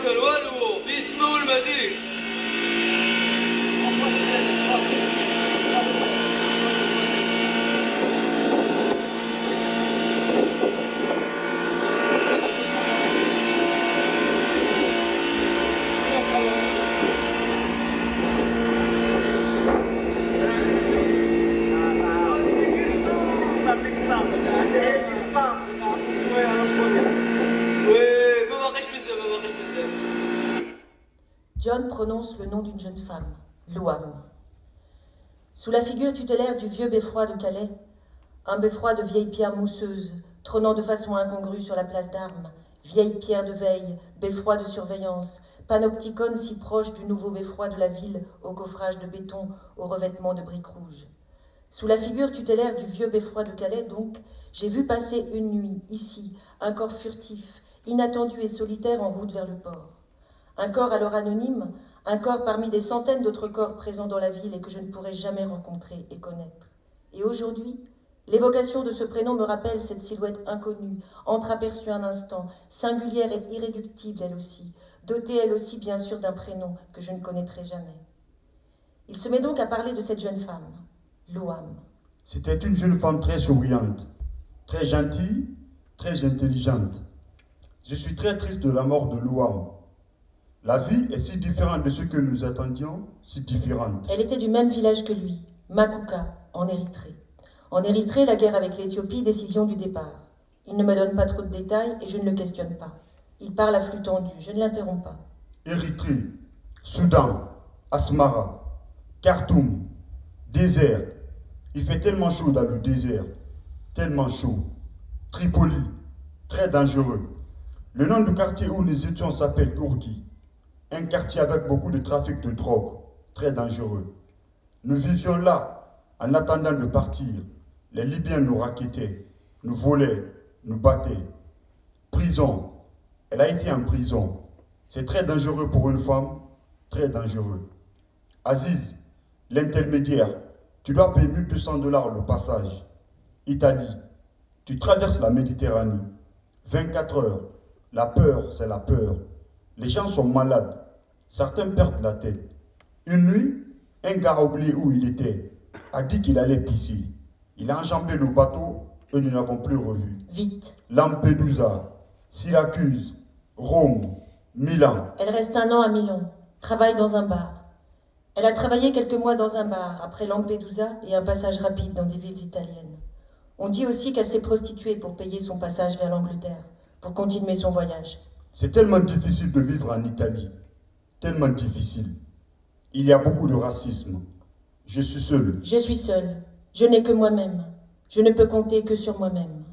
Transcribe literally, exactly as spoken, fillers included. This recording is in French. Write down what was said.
الوالو في اسمه المدير. John prononce le nom d'une jeune femme, Louam. Sous la figure tutélaire du vieux beffroi de Calais, un beffroi de vieilles pierres mousseuses, trônant de façon incongrue sur la place d'Armes, vieilles pierres de veille, beffroi de surveillance, panopticon si proche du nouveau beffroi de la ville au coffrage de béton, au revêtement de briques rouges. Sous la figure tutélaire du vieux beffroi de Calais, donc, j'ai vu passer une nuit, ici, un corps furtif, inattendu et solitaire en route vers le port. Un corps alors anonyme, un corps parmi des centaines d'autres corps présents dans la ville et que je ne pourrai jamais rencontrer et connaître. Et aujourd'hui, l'évocation de ce prénom me rappelle cette silhouette inconnue, entreaperçue un instant, singulière et irréductible elle aussi, dotée elle aussi bien sûr d'un prénom que je ne connaîtrai jamais. Il se met donc à parler de cette jeune femme, Louam. C'était une jeune femme très souriante, très gentille, très intelligente. Je suis très triste de la mort de Louam. La vie est si différente de ce que nous attendions, si différente. Elle était du même village que lui, Makuka, en Érythrée. En Érythrée, la guerre avec l'Éthiopie, décision du départ. Il ne me donne pas trop de détails et je ne le questionne pas. Il parle à flux tendu, je ne l'interromps pas. Érythrée, Soudan, Asmara, Khartoum, désert. Il fait tellement chaud dans le désert, tellement chaud. Tripoli, très dangereux. Le nom du quartier où nous étions s'appelle Kourki. Un quartier avec beaucoup de trafic de drogue, très dangereux. Nous vivions là, en attendant de partir. Les Libyens nous raquettaient, nous volaient, nous battaient. Prison. Elle a été en prison. C'est très dangereux pour une femme, très dangereux. Aziz, l'intermédiaire, tu dois payer mille deux cents dollars le passage. Italie, tu traverses la Méditerranée. vingt-quatre heures. La peur, c'est la peur. Les gens sont malades. Certains perdent la tête. Une nuit, un gars a oublié où il était. A dit qu'il allait pisser. Il a enjambé le bateau et nous n'avons plus revu. Vite. Lampedusa, Syracuse, Rome, Milan. Elle reste un an à Milan, travaille dans un bar. Elle a travaillé quelques mois dans un bar, après Lampedusa et un passage rapide dans des villes italiennes. On dit aussi qu'elle s'est prostituée pour payer son passage vers l'Angleterre, pour continuer son voyage. C'est tellement difficile de vivre en Italie, tellement difficile. Il y a beaucoup de racisme. Je suis seul. Je suis seule. Je n'ai que moi-même. Je ne peux compter que sur moi-même.